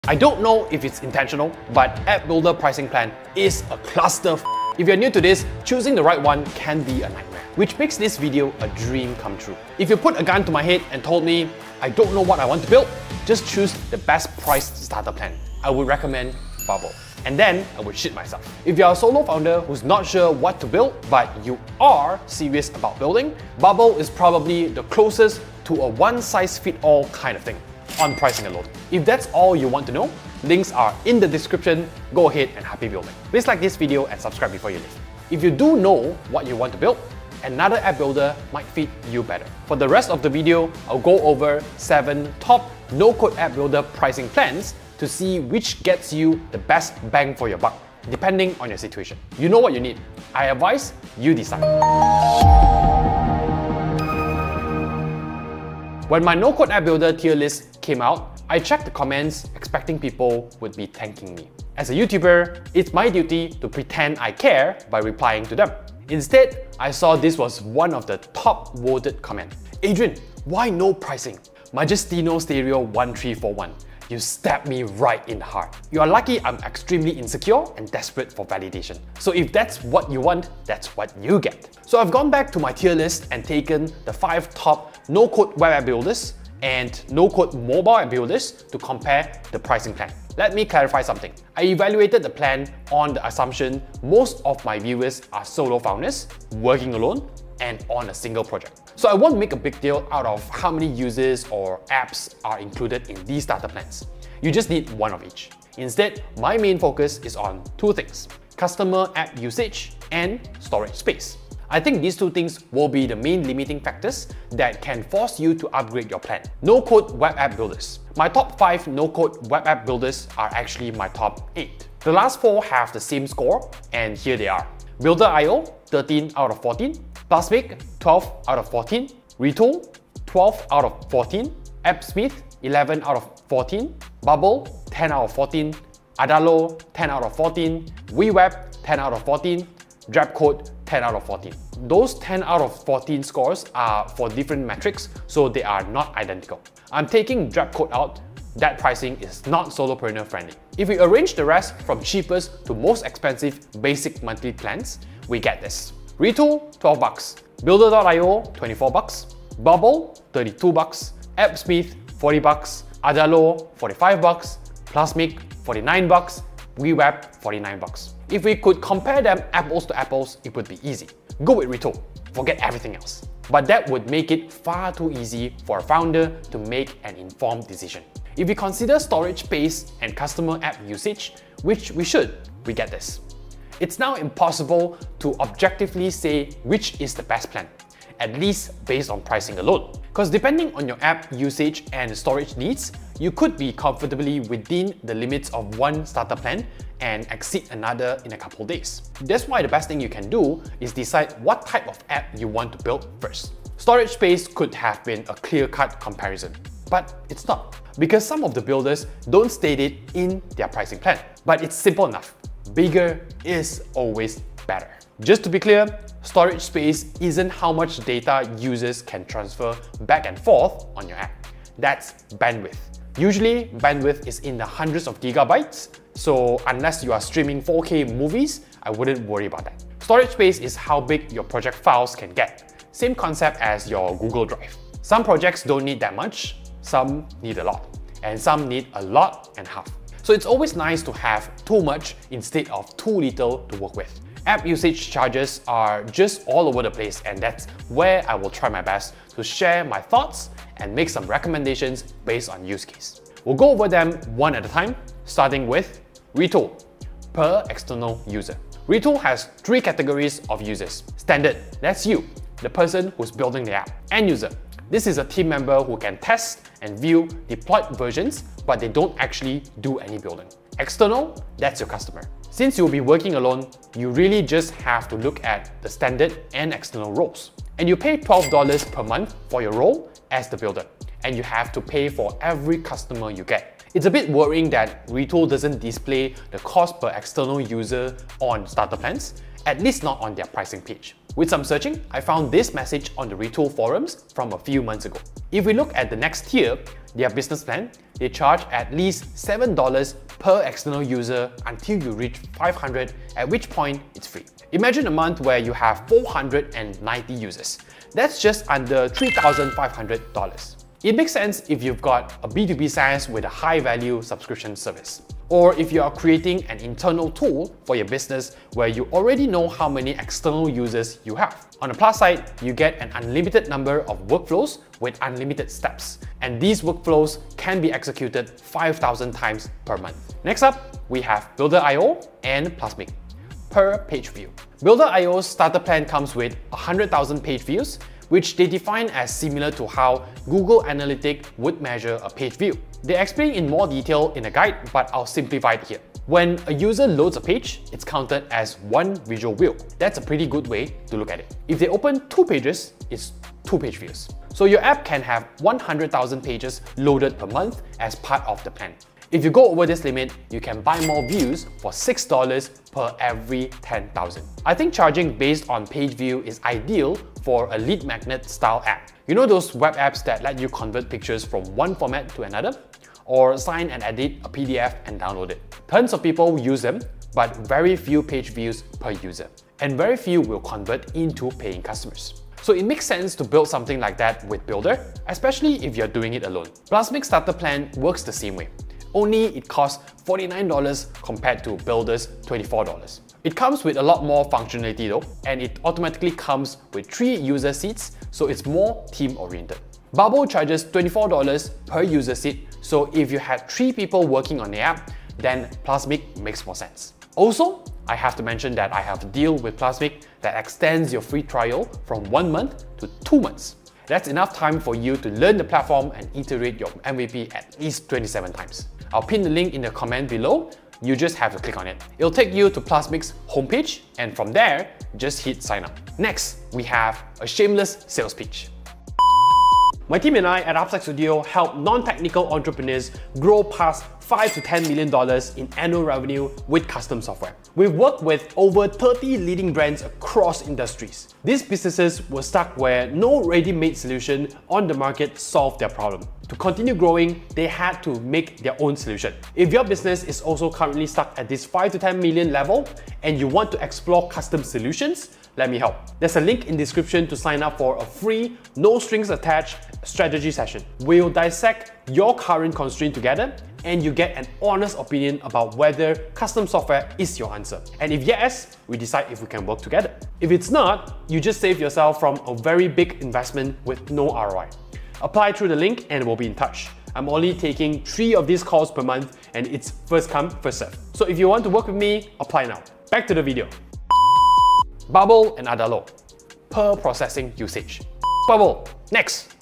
I don't know if it's intentional, but App Builder pricing plan is a cluster. If you're new to this, choosing the right one can be a nightmare, which makes this video a dream come true. If you put a gun to my head and told me, I don't know what I want to build, just choose the best priced starter plan, I would recommend Bubble. And then I would shit myself. If you're a solo founder who's not sure what to build, but you are serious about building, Bubble is probably the closest to a one-size-fits-all kind of thing on pricing alone. If that's all you want to know, links are in the description. Go ahead and happy building. Please like this video and subscribe before you leave. If you do know what you want to build, another app builder might fit you better. For the rest of the video, I'll go over 7 top no-code app builder pricing plans to see which gets you the best bang for your buck, depending on your situation. You know what you need. I advise you decide. When my no-code app builder tier list came out, I checked the comments expecting people would be thanking me. As a YouTuber, it's my duty to pretend I care by replying to them. Instead, I saw this was one of the top voted comments. Adrian, why no pricing? Majestino Stereo 1341. You stabbed me right in the heart. You are lucky I'm extremely insecure and desperate for validation. So if that's what you want, that's what you get. So I've gone back to my tier list and taken the 5 top no-code web app builders and no-code mobile app builders to compare the pricing plan. Let me clarify something. I evaluated the plan on the assumption most of my viewers are solo founders, working alone, and on a single project. So I won't make a big deal out of how many users or apps are included in these starter plans. You just need one of each. Instead, my main focus is on 2 things: customer app usage and storage space. I think these 2 things will be the main limiting factors that can force you to upgrade your plan. No-code web app builders. My top 5 no-code web app builders are actually my top 8. The last 4 have the same score, and here they are. Builder.io, 13 out of 14. Plasmic, 12 out of 14. Retool, 12 out of 14. AppSmith, 11 out of 14. Bubble, 10 out of 14. Adalo, 10 out of 14. WeWeb, 10 out of 14. Drapcode, 10 out of 14. Those 10 out of 14 scores are for different metrics, so they are not identical. I'm taking Drapcode out. That pricing is not solopreneur friendly. If we arrange the rest from cheapest to most expensive basic monthly plans, we get this. Retool, 12 bucks. Builder.io, 24 bucks. Bubble, 32 bucks. AppSmith, 40 bucks. Adalo, 45 bucks. Plasmic, 49 bucks. WeWeb, 49 bucks. If we could compare them apples to apples, it would be easy. Go with Retool. Forget everything else. But that would make it far too easy for a founder to make an informed decision. If we consider storage space and customer app usage, which we should, we get this. It's now impossible to objectively say which is the best plan, at least based on pricing alone. Because depending on your app usage and storage needs, you could be comfortably within the limits of one starter plan and exceed another in a couple days. That's why the best thing you can do is decide what type of app you want to build first. Storage space could have been a clear-cut comparison, but it's not, because some of the builders don't state it in their pricing plan. But it's simple enough. Bigger is always better. Just to be clear, storage space isn't how much data users can transfer back and forth on your app. That's bandwidth. Usually, bandwidth is in the hundreds of gigabytes, so unless you are streaming 4K movies, I wouldn't worry about that. Storage space is how big your project files can get. Same concept as your Google Drive. Some projects don't need that much, some need a lot, and some need a lot and half. So it's always nice to have too much instead of too little to work with. App usage charges are just all over the place, and that's where I will try my best to share my thoughts and make some recommendations based on use case. We'll go over them one at a time, starting with Retool, per external user. Retool has 3 categories of users. Standard, that's you, the person who's building the app. End user, this is a team member who can test and view deployed versions, but they don't actually do any building. External, that's your customer. Since you'll be working alone, you really just have to look at the standard and external roles. And you pay $12 per month for your role as the builder, and you have to pay for every customer you get. It's a bit worrying that Retool doesn't display the cost per external user on starter plans, at least not on their pricing page. With some searching, I found this message on the Retool forums from a few months ago. If we look at the next tier, their business plan, they charge at least $7 per external user until you reach 500, at which point it's free. Imagine a month where you have 490 users. That's just under $3,500. It makes sense if you've got a B2B SaaS with a high-value subscription service, or if you are creating an internal tool for your business where you already know how many external users you have. On the plus side, you get an unlimited number of workflows with unlimited steps, and these workflows can be executed 5,000 times per month. Next up, we have Builder.io and Plasmic per page view. Builder.io's starter plan comes with 100,000 page views, which they define as similar to how Google Analytics would measure a page view. They explain in more detail in a guide, but I'll simplify it here. When a user loads a page, it's counted as one visual view. That's a pretty good way to look at it. If they open 2 pages, it's 2 page views. So your app can have 100,000 pages loaded per month as part of the plan. If you go over this limit, you can buy more views for $6 per every 10,000. I think charging based on page view is ideal for a lead magnet style app. You know those web apps that let you convert pictures from one format to another? Or sign and edit a PDF and download it. Tons of people use them, but very few page views per user. And very few will convert into paying customers. So it makes sense to build something like that with Builder, especially if you're doing it alone. Plasmic Starter Plan works the same way. Only it costs $49 compared to Builder's $24. It comes with a lot more functionality though, and it automatically comes with 3 user seats, so it's more team-oriented. Bubble charges $24 per user seat, so if you had 3 people working on the app, then Plasmic makes more sense. Also, I have to mention that I have a deal with Plasmic that extends your free trial from 1 month to 2 months. That's enough time for you to learn the platform and iterate your MVP at least 27 times. I'll pin the link in the comment below. You just have to click on it. It'll take you to Plasmic's homepage, and from there, just hit sign up. Next, we have a shameless sales pitch. My team and I at Upside Studio help non-technical entrepreneurs grow past $5 to $10 million in annual revenue with custom software. We've worked with over 30 leading brands across industries. These businesses were stuck where no ready-made solution on the market solved their problem. To continue growing, they had to make their own solution. If your business is also currently stuck at this 5 to 10 million level and you want to explore custom solutions, let me help. There's a link in the description to sign up for a free, no strings attached strategy session. We'll dissect your current constraint together and you get an honest opinion about whether custom software is your answer. And if yes, we decide if we can work together. If it's not, you just save yourself from a very big investment with no ROI. Apply through the link and we'll be in touch. I'm only taking 3 of these calls per month and it's first come, first serve. So if you want to work with me, apply now. Back to the video. Bubble and Adalo per processing usage. Bubble, next.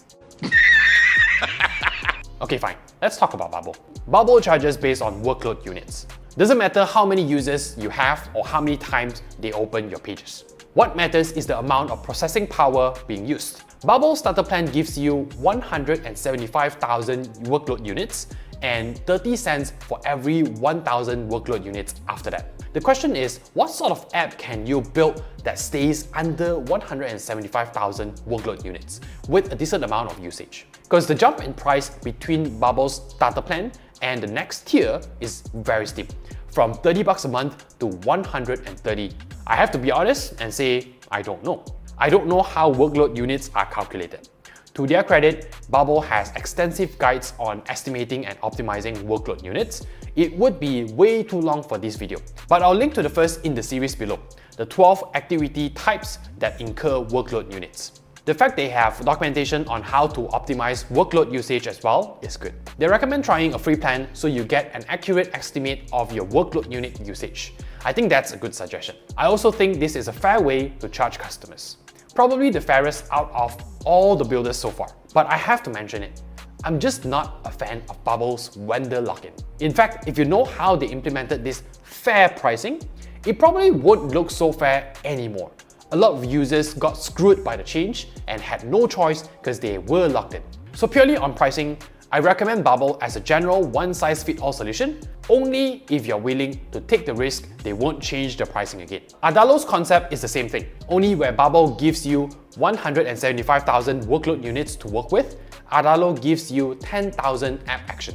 Okay, fine. Let's talk about Bubble. Bubble charges based on workload units. Doesn't matter how many users you have or how many times they open your pages. What matters is the amount of processing power being used. Bubble Starter Plan gives you 175,000 workload units and 30 cents for every 1,000 workload units after that. The question is, what sort of app can you build that stays under 175,000 workload units with a decent amount of usage? Because the jump in price between Bubble's Starter Plan and the next tier is very steep, from $30 a month to $130. I have to be honest and say, I don't know. I don't know how workload units are calculated. To their credit, Bubble has extensive guides on estimating and optimizing workload units. It would be way too long for this video, but I'll link to the first in the series below, the 12 activity types that incur workload units. The fact they have documentation on how to optimize workload usage as well is good. They recommend trying a free plan so you get an accurate estimate of your workload unit usage. I think that's a good suggestion. I also think this is a fair way to charge customers. Probably the fairest out of all the builders so far. But I have to mention it. I'm just not a fan of Bubble's vendor lock-in. In fact, if you know how they implemented this fair pricing, it probably won't look so fair anymore. A lot of users got screwed by the change and had no choice because they were locked in. So purely on pricing, I recommend Bubble as a general one-size-fits-all solution, only if you're willing to take the risk they won't change the pricing again. Adalo's concept is the same thing, only where Bubble gives you 175,000 workload units to work with, Adalo gives you 10,000 app actions.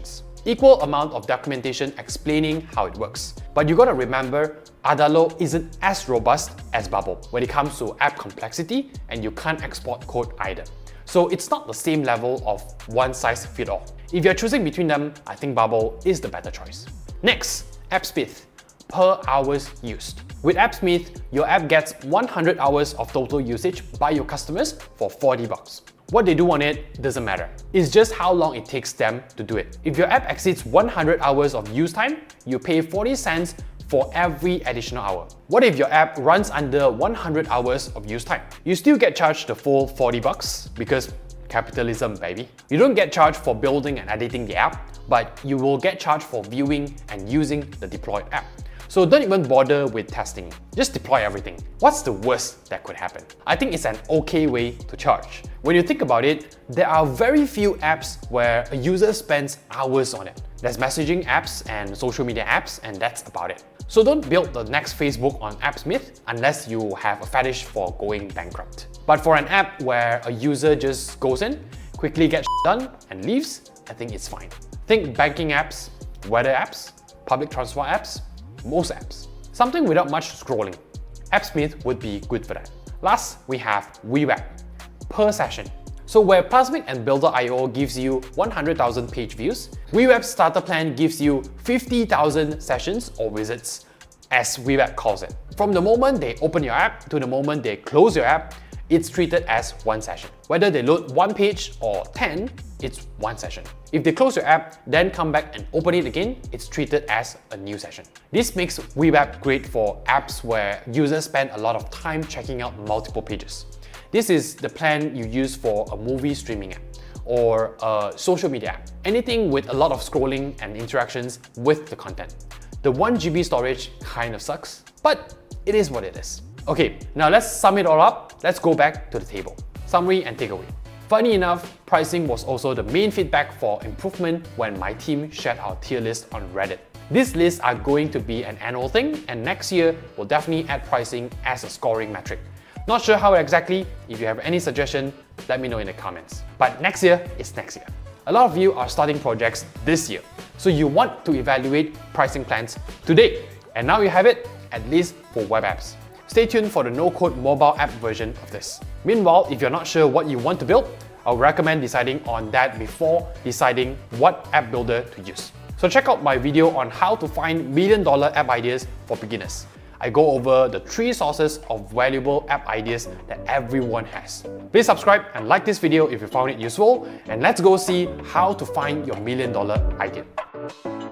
equal amount of documentation explaining how it works. But you gotta remember, Adalo isn't as robust as Bubble when it comes to app complexity, and you can't export code either. So it's not the same level of one size fits all. If you're choosing between them, I think Bubble is the better choice. Next, AppSmith, per hours used. With AppSmith, your app gets 100 hours of total usage by your customers for $40. What they do on it doesn't matter. It's just how long it takes them to do it. If your app exceeds 100 hours of use time, you pay 40 cents for every additional hour. What if your app runs under 100 hours of use time? You still get charged the full $40 because capitalism, baby. You don't get charged for building and editing the app, but you will get charged for viewing and using the deployed app. So don't even bother with testing, just deploy everything. What's the worst that could happen? I think it's an okay way to charge. When you think about it, there are very few apps where a user spends hours on it. There's messaging apps and social media apps, and that's about it. So don't build the next Facebook on AppSmith unless you have a fetish for going bankrupt. But for an app where a user just goes in, quickly gets done and leaves, I think it's fine. Think banking apps, weather apps, public transport apps, most apps. Something without much scrolling. AppSmith would be good for that. Last, we have WeWeb, per session. So where Plasmic and Builder.io gives you 100,000 page views, WeWeb's starter plan gives you 50,000 sessions or visits, as WeWeb calls it. From the moment they open your app to the moment they close your app, it's treated as one session. Whether they load one page or 10, it's one session. If they close your app, then come back and open it again, it's treated as a new session. This makes WeWeb great for apps where users spend a lot of time checking out multiple pages. This is the plan you use for a movie streaming app or a social media app. Anything with a lot of scrolling and interactions with the content. The 1 GB storage kind of sucks, but it is what it is. Okay, now let's sum it all up. Let's go back to the table. Summary and takeaway. Funny enough, pricing was also the main feedback for improvement when my team shared our tier list on Reddit. These lists are going to be an annual thing, and next year we'll definitely add pricing as a scoring metric. Not sure how exactly. If you have any suggestion, let me know in the comments. But next year is next year. A lot of you are starting projects this year, so you want to evaluate pricing plans today. And now you have it, at least for web apps. Stay tuned for the no-code mobile app version of this. Meanwhile, if you're not sure what you want to build, I would recommend deciding on that before deciding what app builder to use. So check out my video on how to find million-dollar app ideas for beginners. I go over the 3 sources of valuable app ideas that everyone has. Please subscribe and like this video if you found it useful, and let's go see how to find your million-dollar idea.